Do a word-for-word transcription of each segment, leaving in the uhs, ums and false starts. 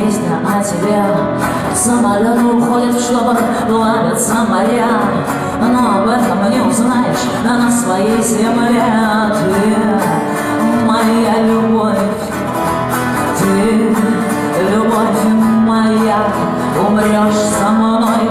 песня о тебе. Самолеты уходят в штопор, плавятся моря, но об этом не узнаешь на своей земле. Ты моя любовь, ты любовь моя, умрешь со мной.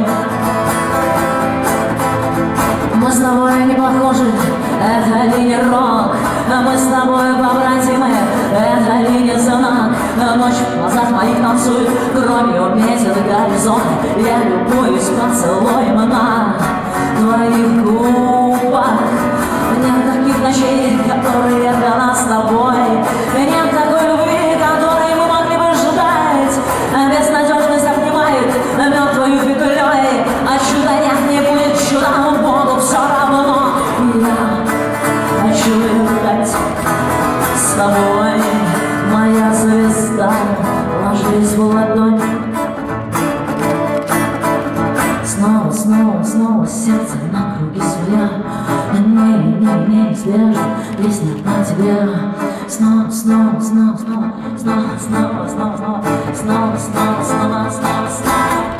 Мы с тобой не похожи, это ли не рок? Мы с тобой побратимы, это ли не знак? Ночь в глазах моих танцует, кровью метит горизонт. Я любуюсь поцелуем на твоих губах. Нет таких ночей, которые для нас с тобой. Нет такой любви, которой мы могли бы ждать. Безнадежность обнимает мертвою петлей, а чуда нет, не будет чуда, Богу все равно. Я хочу летать с тобой, моя звезда, ложись в ладонь. Снова, снова, снова сердце на круги своя. Не, не, неизбежно песня о тебе. Снова, снова, снова, снова, снова, снова, снова, снова, снова, снова, снова, снова, снова.